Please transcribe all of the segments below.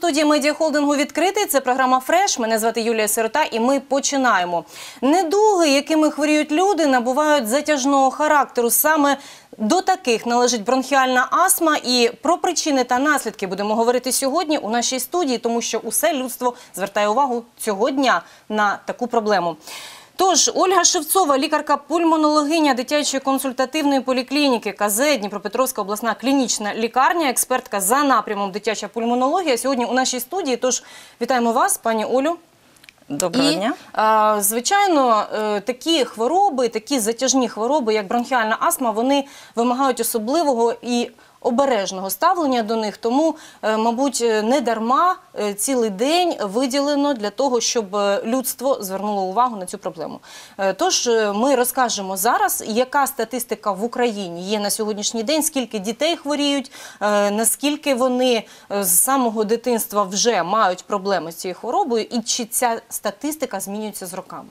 студії медіахолдингу «Відкритий». Це програма «Фреш». Мене звати Юлія Сирота і ми починаємо. Недуги, якими хворіють люди, набувають затяжного характеру. Саме до таких належить бронхіальна астма. І про причини та наслідки будемо говорити сьогодні у нашій студії, тому що усе людство звертає увагу цього дня на таку проблему. Тож, Ольга Шевцова, лікарка-пульмонологиня дитячої консультативної поліклініки КЗ, Дніпропетровська обласна клінічна лікарня, експертка за напрямом дитяча пульмонологія, сьогодні у нашій студії. Тож, вітаємо вас, пані Олю. Доброго дня. Звичайно, такі хвороби, такі затяжні хвороби, як бронхіальна астма, вони вимагають особливого і обережного ставлення до них, тому, мабуть, не дарма цілий день виділено для того, щоб людство звернуло увагу на цю проблему. Тож, ми розкажемо зараз, яка статистика в Україні є на сьогоднішній день, скільки дітей хворіють, наскільки вони з самого дитинства вже мають проблеми з цією хворобою, і чи ця статистика змінюється з роками.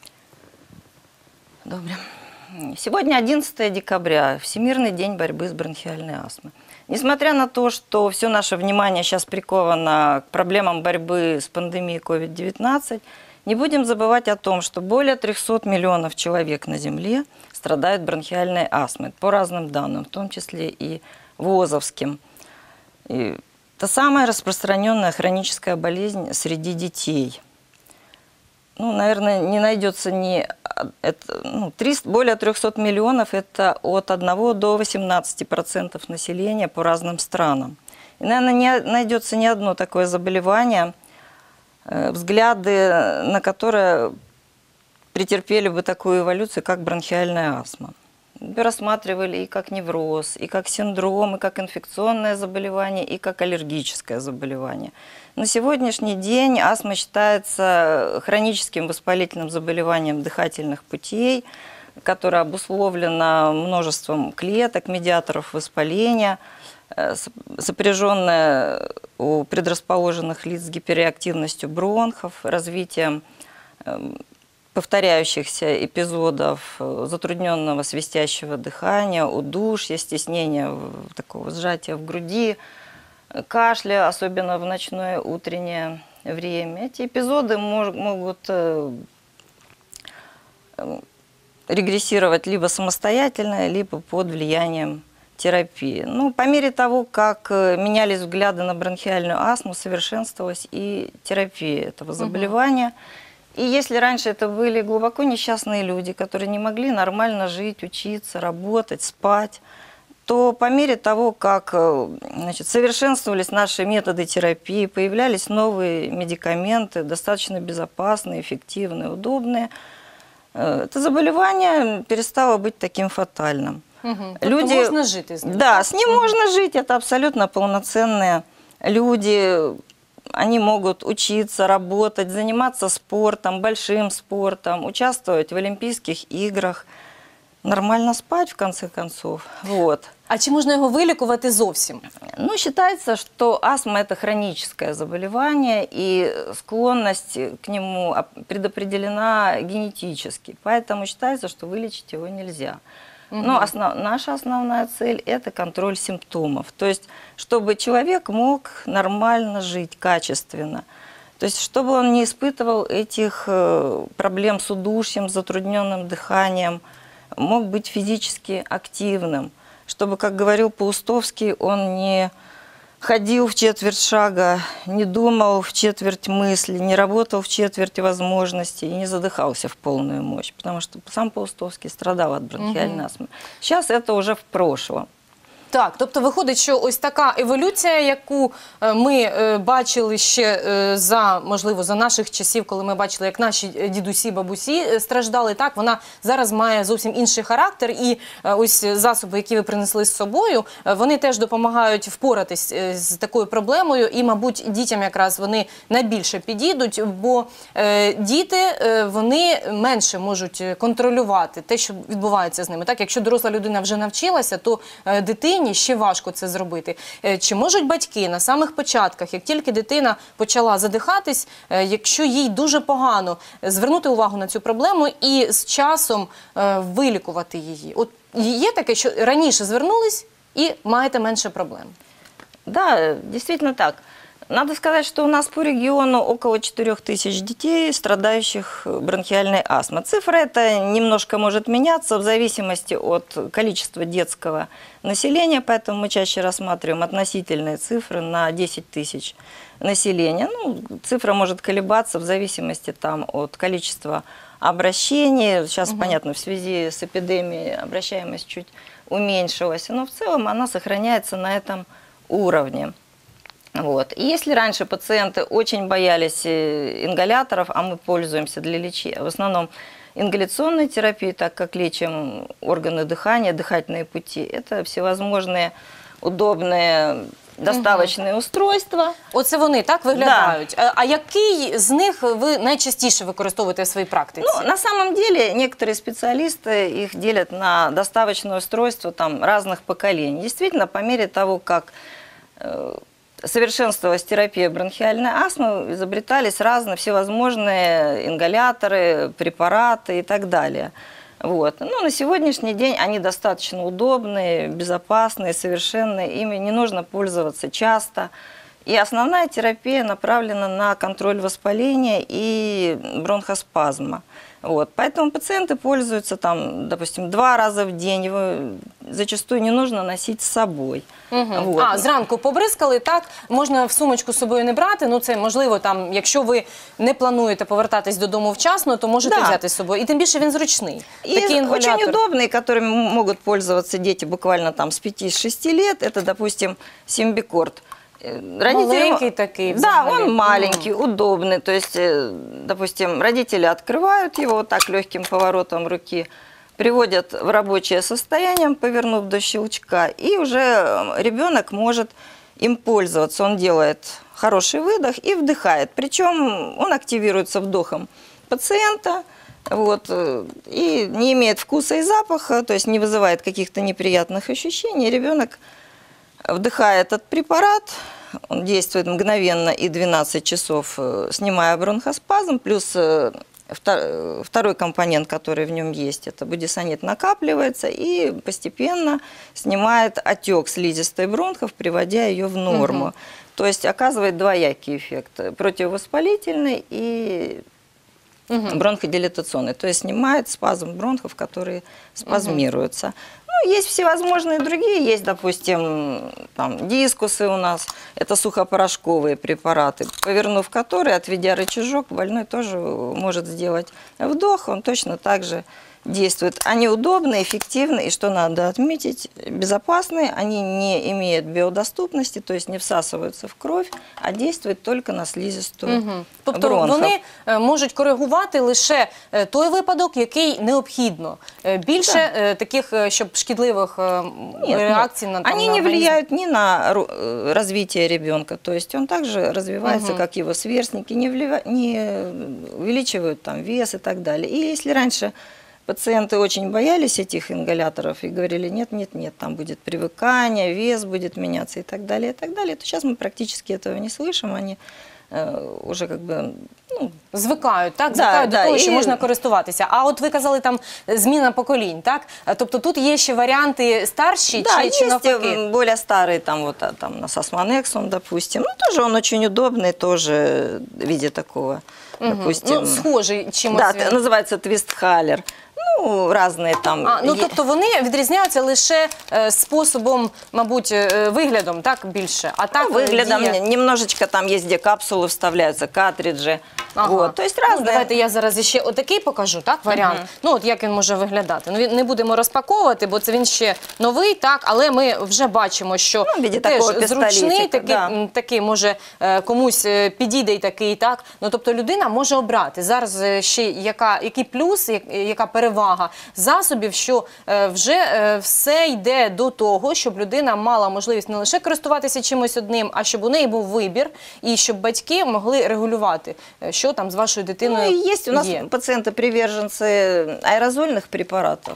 Добре. Сегодня 11 декабря, Всемирный день борьбы с бронхиальной астмой. Несмотря на то, что все наше внимание сейчас приковано к проблемам борьбы с пандемией COVID-19, не будем забывать о том, что более 300 миллионов человек на Земле страдают бронхиальной астмой, по разным данным, в том числе и ВОЗовским. И это самая распространенная хроническая болезнь среди детей. Ну, наверное, не найдется более 300 миллионов, это от 1 до 18% населения по разным странам. И, наверное, не найдется ни одно такое заболевание, взгляды на которое претерпели бы такую эволюцию, как бронхиальная астма. Рассматривали и как невроз, и как синдром, и как инфекционное заболевание, и как аллергическое заболевание. На сегодняшний день астма считается хроническим воспалительным заболеванием дыхательных путей, которое обусловлено множеством клеток, медиаторов воспаления, сопряженное у предрасположенных лиц с гиперреактивностью бронхов, развитием повторяющихся эпизодов затрудненного свистящего дыхания, удушья, стеснения, такого сжатия в груди, кашля, особенно в ночное утреннее время. Эти эпизоды могут регрессировать либо самостоятельно, либо под влиянием терапии. Ну, по мере того, как менялись взгляды на бронхиальную астму, совершенствовалась и терапия этого заболевания. И если раньше это были глубоко несчастные люди, которые не могли нормально жить, учиться, работать, спать, то по мере того, как совершенствовались наши методы терапии, появлялись новые медикаменты, достаточно безопасные, эффективные, удобные, это заболевание перестало быть таким фатальным. Люди... можно жить из него? Да, с ним можно жить, это абсолютно полноценные люди. Они могут учиться, работать, заниматься спортом, большим спортом, участвовать в Олимпийских играх, нормально спать, в конце концов. Вот. А чи можна його вилікувати зовсім? Ну, считается, что астма – это хроническое заболевание, и склонность к нему предопределена генетически. Поэтому считается, что вылечить его нельзя. Но наша основная цель – это контроль симптомов. То есть, чтобы человек мог нормально жить, качественно. То есть, чтобы он не испытывал этих проблем с удушьем, с затрудненным дыханием, мог быть физически активным. Чтобы, как говорил Паустовский, он не ходил в четверть шага, не думал в четверть мысли, не работал в четверть возможностей и не задыхался в полную мощь. Потому что сам Паустовский страдал от бронхиальной астмы. Сейчас это уже в прошлом. Так, тобто виходить, що ось така еволюція, яку ми бачили ще можливо, за наших часів, коли ми бачили, як наші дідусі, бабусі страждали, так, вона зараз має зовсім інший характер. І ось засоби, які ви принесли з собою, вони теж допомагають впоратись з такою проблемою. І, мабуть, дітям якраз вони найбільше підійдуть, бо діти, вони менше можуть контролювати те, що відбувається з ними. Так, якщо доросла людина вже навчилася, то дитині ще важко це зробити. Чи можуть батьки на самих початках, як тільки дитина почала задихатись, якщо їй дуже погано, звернути увагу на цю проблему і з часом вилікувати її? От є таке, що раніше звернулись і маєте менше проблем? Да, действительно так. Надо сказать, что у нас по региону около 4000 детей, страдающих бронхиальной астмой. Цифра эта немножко может меняться в зависимости от количества детского населения, поэтому мы чаще рассматриваем относительные цифры на 10 тысяч населения. Ну, цифра может колебаться в зависимости там, от количества обращений. Сейчас, понятно, в связи с эпидемией обращаемость чуть уменьшилась, но в целом она сохраняется на этом уровне. Вот. И если раньше пациенты очень боялись ингаляторов, а мы пользуемся для лечения, в основном ингаляционной терапией, так как лечим органы дыхания, дыхательные пути, это всевозможные удобные доставочные устройства. Оце вони так виглядають. А який з них ви найчастіше використовуєте в своїй практиці? Ну, на самом деле, некоторые специалисты их делят на доставочные устройства там, разных поколений. Действительно, по мере того, как совершенствовалась терапия бронхиальной астмы, изобретались разные всевозможные ингаляторы, препараты и так далее. Вот. Ну, на сегодняшний день они достаточно удобные, безопасные, совершенные, ими не нужно пользоваться часто. И основная терапия направлена на контроль воспаления и бронхоспазма. Вот. Поэтому пациенты пользуются, там, допустим, 2 раза в день, его зачастую не нужно носить с собой. Вот. А, зранку побризкали, так, можна в сумочку з собою не брати, ну це можливо, там, якщо ви не плануєте повертатись додому вчасно, то можете взяти з собою. І тим більше він зручний. И Такий інгалятор. очень удобный, которым могут пользоваться дети буквально там с 5-6 лет, это, допустим, Симбикорт. Маленький такой. Да, он маленький, удобный. То есть, допустим, родители открывают его вот так легким поворотом руки, приводят в рабочее состояние, повернув до щелчка, и уже ребенок может им пользоваться. Он делает хороший выдох и вдыхает. Причем он активируется вдохом пациента, вот, и не имеет вкуса и запаха, то есть не вызывает каких-то неприятных ощущений. Ребенок вдыхает этот препарат, он действует мгновенно и 12 часов, снимая бронхоспазм, плюс второй компонент, который в нем есть, это будесонид, накапливается и постепенно снимает отек слизистой бронхов, приводя ее в норму. То есть оказывает двоякий эффект, противовоспалительный и бронходилатационный, то есть снимает спазм бронхов, которые спазмируются. Ну, есть всевозможные другие, есть, допустим, там, дискусы у нас, это сухопорошковые препараты, повернув которые, отведя рычажок, больной тоже может сделать вдох, он точно так же действует. Они удобны, эффективны и, что надо отметить, безопасные, они не имеют биодоступности, то есть не всасываются в кровь, а действуют только на слизистую Тобто бронхов. вони можуть коригувати лише той випадок, який необхідно. Більше таких, щоб шкідливих реакций на Они на не організм. влияют ни на развитие ребенка, то есть он также развивается, как его сверстники, не увеличивают там вес и так далее. И если раньше пациенты очень боялись этих ингаляторов и говорили, нет, там будет привыкание, вес будет меняться и так далее, то сейчас мы практически этого не слышим, они уже как бы... Ну, звикають, так? Звикають до того, що і... можна користуватися. А от ви казали, там зміна поколінь, так? Тобто тут є ще варіанти старші чи навпаки? Да, более старый, там вот там на Сосмонекс, допустим. Ну, тоже он очень удобный, тоже в виде такого, допустим. Ну, схожий чимось. Да, называется твистхалер. Ну, разные там. Ну, тобто вони відрізняються лише способом, мабуть, виглядом, так, більше? А так выглядом дія... немножечко там есть, где капсулы вставляются, картриджи. Вот, то есть разные. Ну, давайте я зараз ще отакий покажу, так, варіант. Ну, от як він може виглядати. Ну, не будемо розпаковувати, бо це він ще новий, так, але ми вже бачимо, що теж зручний, такий може комусь підійде і такий, так. Ну, тобто людина може обрати. Зараз ще який плюс, яка перевага засобів, що вже все йде до того, щоб людина мала можливість не лише користуватися чимось одним, а щоб у неї був вибір, і щоб батьки могли регулювати, що там з вашою дитиною є. Ну, есть у нас пациенты-приверженцы аэрозольных препаратов.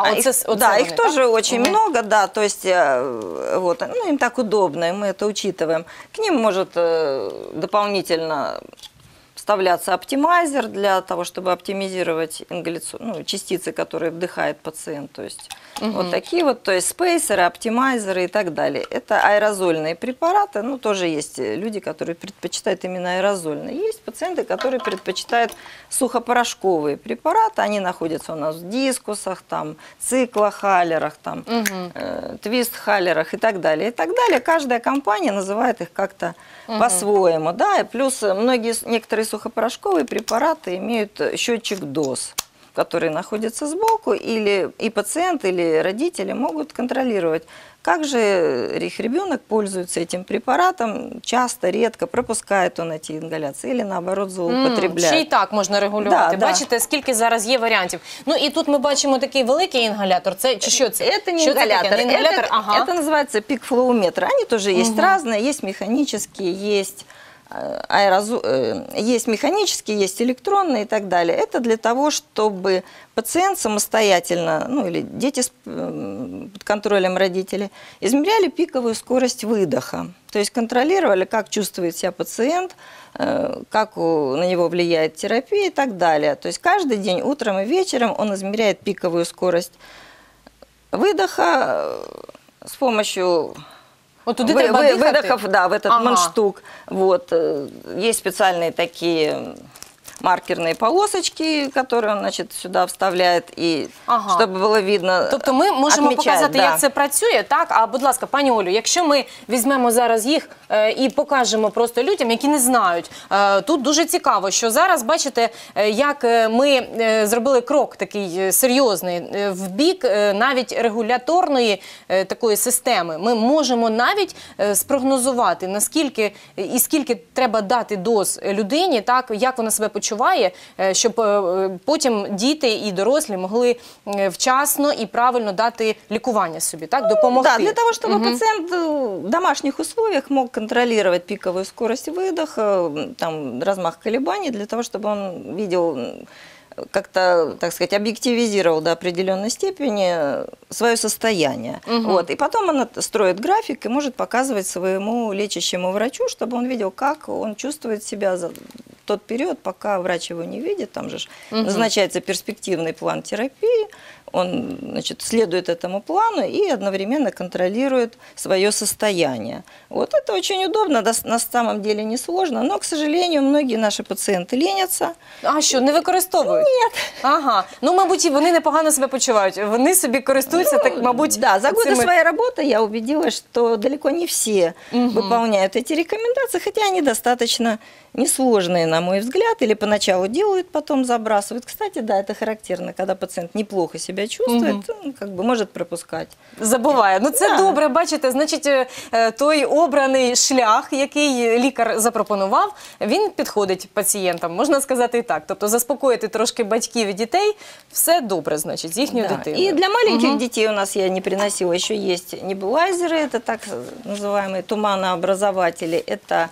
Их тоже очень много, да, то есть вот, ну, им так удобно, и мы это учитываем. К ним может дополнительно вставляться оптимайзер для того, чтобы оптимизировать частицы, которые вдыхает пациент. То есть вот такие вот, то есть спейсеры, оптимайзеры и так далее. Это аэрозольные препараты. Ну, тоже есть люди, которые предпочитают именно аэрозольные. Есть пациенты, которые предпочитают сухопорошковые препараты. Они находятся у нас в дискусах, там, циклохалерах, там, твист-халерах и так далее. И так далее. Каждая компания называет их как-то по-своему. Да? И плюс некоторые сухопорошковые препараты имеют счетчик доз, который находится сбоку, и пациент, или родители могут контролировать, как же их ребенок пользуется этим препаратом, часто, редко, пропускает он эти інгаляції, или наоборот злоупотребляє. Ще й так можна регулювати. Да, Бачите, скільки зараз є варіантів. Ну і тут ми бачимо такий великий інгалятор. Це чи що це? Это не Що це таке? ингалятор, Не інгалятор? это называется пик-флоуметр. Они тоже есть разные, есть механические, есть механические, есть электронные и так далее. Это для того, чтобы пациент самостоятельно, ну или дети под контролем родителей, измеряли пиковую скорость выдоха. То есть контролировали, как чувствует себя пациент, как на него влияет терапия и так далее. То есть каждый день, утром и вечером, он измеряет пиковую скорость выдоха с помощью... От туди треба дихати? Выдохов, да, в этот мундштук. Вот. Есть специальные такие маркерные полосочки, которые он, значит, сюда вставляет, і щоб було видно. Тобто ми можемо показати, як це працює, так? А, будь ласка, пані Олю, якщо ми візьмемо зараз їх і покажемо просто людям, які не знають, тут дуже цікаво, що зараз, бачите, як ми зробили крок такий серйозний в бік навіть регуляторної такої системи. Ми можемо навіть спрогнозувати, наскільки і скільки треба дати доз людині, так, як вона себе почуває, щоб потім діти і дорослі могли вчасно і правильно дати лікування собі, так, допомогти. Да, для того, чтобы пациент в домашних условиях мог контролировать пиковую скорость выдоха, там, размах колебаний, для того, чтобы он видел, как-то, так сказать, объективизировал до определенной степени свое состояние. Вот. И потом он строит график и может показывать своему лечащему врачу, чтобы он видел, как он чувствует себя за тот период, пока врач его не видит. Там же назначается перспективный план терапии. Он, значит, следует этому плану и одновременно контролирует свое состояние. Вот это очень удобно, на самом деле несложно, но, к сожалению, многие наши пациенты ленятся. А що, не використовують? Нет. Ага. Ну, мабуть, і вони непогано себе почувають. Вони собі користуються, так, мабуть, да, за годы цими... своей работы я убедилась, что далеко не все выполняют эти рекомендации, хотя они достаточно несложные, на мой взгляд, или поначалу делают, потом забрасывают. Кстати, да, это характерно, когда пациент неплохо себя чувствует, он как бы может пропускать. Забуває. Ну, це добре, бачите, значить, той обраний шлях, який лікар запропонував, він підходить пацієнтам, можна сказати і так. Тобто заспокоїти трошки батьків і дітей, все добре, значить, з їхньою дитиною. И для маленьких детей у нас, я не приносила, еще есть небулайзеры, это так называемые туманообразователи, это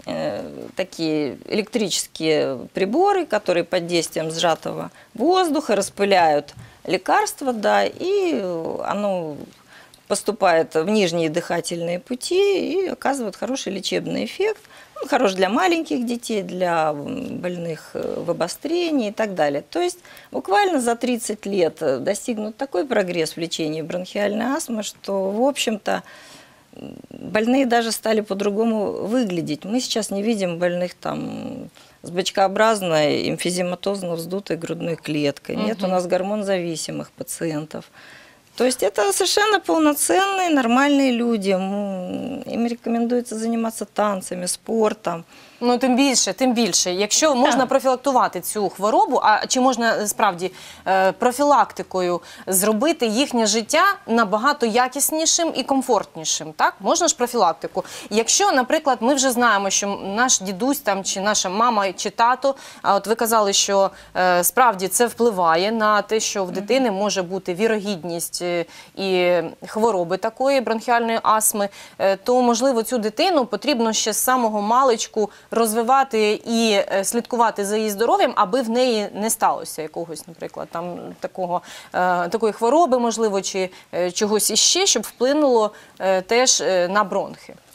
такие электрические приборы, которые под действием сжатого воздуха распыляют лекарство, да, и оно поступает в нижние дыхательные пути и оказывает хороший лечебный эффект. Он хорош для маленьких детей, для больных в обострении и так далее. То есть буквально за 30 лет достигнут такой прогресс в лечении бронхиальной астмы, что, в общем-то, больные даже стали по-другому выглядеть. Мы сейчас не видим больных там с бочкообразной эмфизематозно вздутой грудной клеткой. Нет у нас гормонзависимых пациентов. То есть это совершенно полноценные, нормальные люди. Им рекомендуется заниматься танцами, спортом. Ну, тим більше. Якщо можна профілактувати цю хворобу, а чи можна справді профілактикою зробити їхнє життя набагато якіснішим і комфортнішим, так? Можна ж профілактику. Якщо, наприклад, ми вже знаємо, що наш дідусь там, чи наша мама, чи тато, а от ви казали, що справді це впливає на те, що в дитини може бути вірогідність і хвороби такої, бронхіальної астми, то, можливо, цю дитину потрібно ще з самого маличку розвивати і слідкувати за її здоров'ям, аби в неї не сталося якогось, наприклад, там такої хвороби, можливо, чи чогось іще, щоб вплинуло теж на бронхи.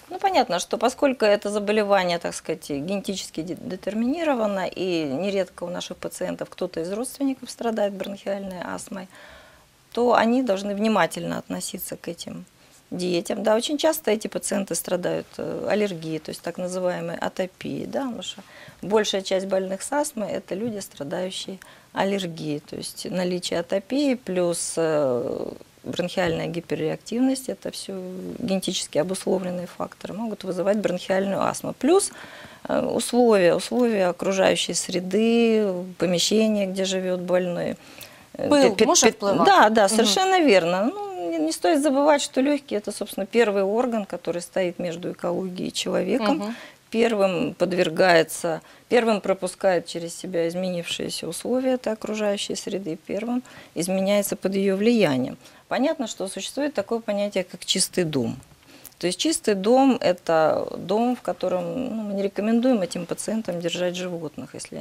Ну, понятно, что поскольку это заболевание, так сказать, генетически детерминировано, и нередко у наших пациентов кто-то из родственников страдает бронхиальной астмой, то они должны внимательно относиться к этим детям. Да, очень часто эти пациенты страдают аллергией, то есть так называемой атопией, да, потому что большая часть больных с астмой – это люди, страдающие аллергией, то есть наличие атопии плюс бронхиальная гиперреактивность – это все генетически обусловленные факторы, могут вызывать бронхиальную астму. Плюс условия окружающей среды, помещения, где живет больной. Пыл может впливать? Да, да, совершенно верно. Ну, не стоит забывать, что легкие – это, собственно, первый орган, который стоит между экологией и человеком. Первым подвергается, первым пропускает через себя изменившиеся условия этой окружающей среды, первым изменяется под ее влиянием. Понятно, что существует такое понятие, как чистый дом. То есть чистый дом – это дом, в котором мы не рекомендуем этим пациентам держать животных, если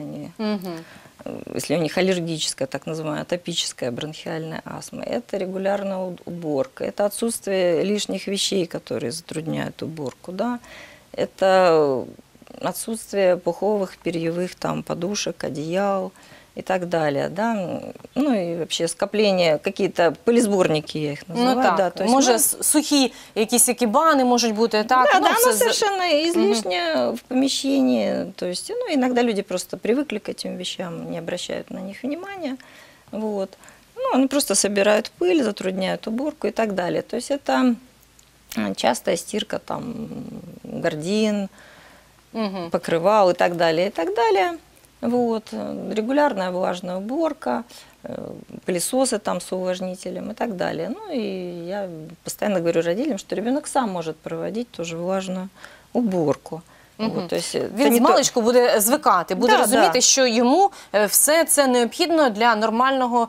у них аллергическая, так называемая атопическая бронхиальная астма. Это регулярная уборка, это отсутствие лишних вещей, которые затрудняют уборку, да? Это отсутствие пуховых, перьевых там, подушек, одеял и так далее. Да? Ну и вообще скопление, какие-то пилесборники, я их называю. Ну, так. Да, то есть, може сухі якісь екібани можуть бути, так? Да, ну, да, це оно совершенно излишне в помещении. То есть, ну, иногда люди просто привыкли к этим вещам, не обращают на них внимания. Вот. Ну, они просто собирают пыль, затрудняют уборку и так далее. То есть это частая стирка там гардин, покрывал и так далее, и так далее. Вот. Регулярная влажная уборка, пылесосы там с увлажнителем и так далее. Ну и я постоянно говорю родителям, что ребенок сам может проводить тоже влажную уборку. Вот, то есть, він з маличку буде звикати, буде розуміти, що йому все це необхідно для нормального,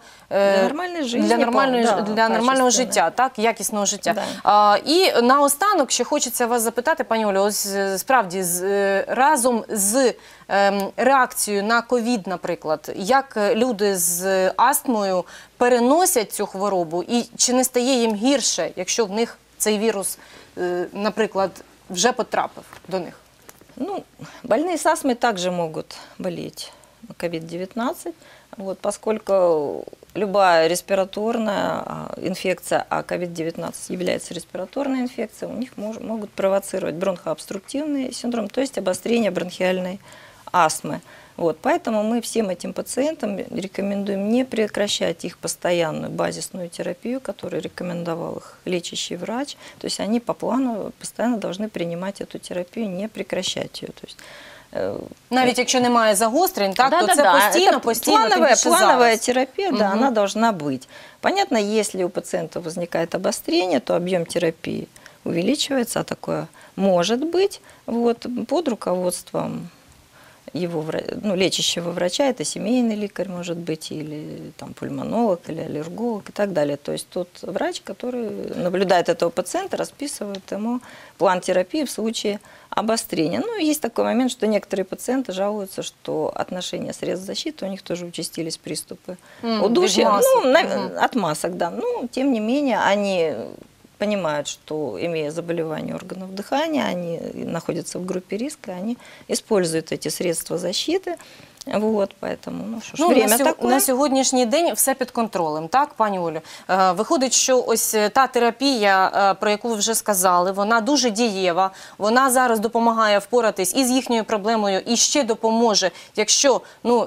для нормального життя, так, якісного життя. Да. І наостанок ще хочеться вас запитати, пані Олю, ось справді разом з реакцією на ковід, наприклад, як люди з астмою переносять цю хворобу і чи не стає їм гірше, якщо в них цей вірус, наприклад, вже потрапив до них? Ну, больные с астмой также могут болеть COVID-19, вот, поскольку любая респираторная инфекция, а COVID-19 является респираторной инфекцией, у них могут провоцировать бронхообструктивный синдром, то есть обострение бронхиальной астмы. Вот, поэтому мы всем этим пациентам рекомендуем не прекращать их постоянную базисную терапию, которую рекомендовал их лечащий врач. То есть они по плану постоянно должны принимать эту терапию, не прекращать ее. То есть, навіть якщо немає загострень, так, то це постійно, плановая терапия, да, она должна быть. Понятно, если у пациента возникает обострение, то объем терапии увеличивается, а такое может быть, вот, под руководством его лечащего врача, это семейный лекарь может быть, или там, пульмонолог, или аллерголог и так далее. То есть тот врач, который наблюдает этого пациента, расписывает ему план терапии в случае обострения. Ну, есть такой момент, что некоторые пациенты жалуются, что отношения средств защиты, у них тоже участились приступы удушья, от масок, да. Ну, тем не менее, они понимают, что, имея заболевание органов дыхания, они находятся в группе риска, они используют эти средства защиты. Вот, поэтому, ну, що ж, время такое. На сьогоднішній день все під контролем, так, пані Олю? Виходить, що ось та терапія, про яку ви вже сказали, вона дуже дієва, вона зараз допомагає впоратись із їхньою проблемою і ще допоможе, якщо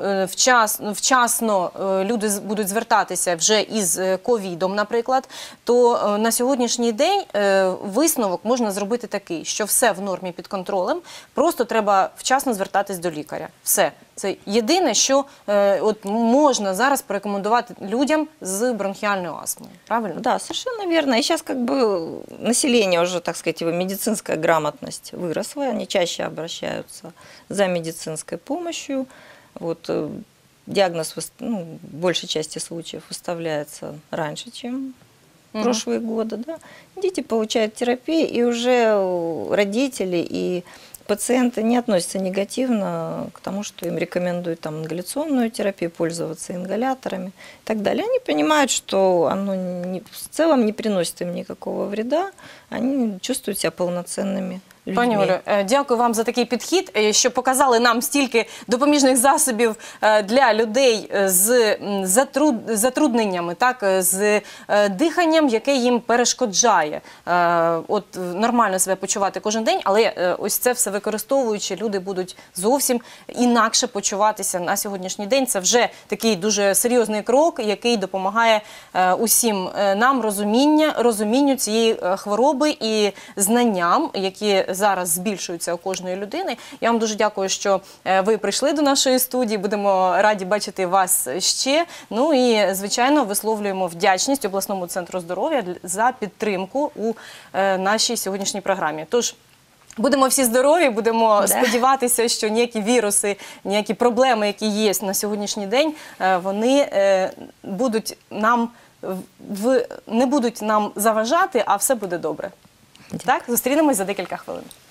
вчасно люди будуть звертатися вже із ковідом, наприклад, то на сьогоднішній день висновок можна зробити такий, що все в нормі під контролем, просто треба вчасно звертатись до лікаря. Все. Це єдине, що от можна зараз порекомендувати людям з бронхиальной астмой. Правильно? Да, совершенно верно. И сейчас как бы население уже, так сказать, его медицинская грамотность выросла, они чаще обращаются за медицинской помощью. Вот, диагноз в большей части случаев выставляется раньше, чем в прошлые годы. Да? Дети получают терапию, и уже родители и пациенты не относятся негативно к тому, что им рекомендуют там, ингаляционную терапию, пользоваться ингаляторами и так далее. Они понимают, что оно в целом не приносит им никакого вреда, они чувствуют себя полноценными Пані Олю, дякую вам за такий підхід, що показали нам стільки допоміжних засобів для людей з затрудненнями, так, з диханням, яке їм перешкоджає от нормально себе почувати кожен день, але ось це все використовуючи, люди будуть зовсім інакше почуватися на сьогоднішній день. Це вже такий дуже серйозний крок, який допомагає усім нам розумінню цієї хвороби і знанням, які зараз збільшуються у кожної людини. Я вам дуже дякую, що ви прийшли до нашої студії. Будемо раді бачити вас ще. Ну і, звичайно, висловлюємо вдячність обласному центру здоров'я за підтримку у нашій сьогоднішній програмі. Тож, будемо всі здорові, будемо сподіватися, що ніякі віруси, ніякі проблеми, які є на сьогоднішній день, вони не будуть нам заважати, а все буде добре. Так, зустрінемось за декілька хвилин.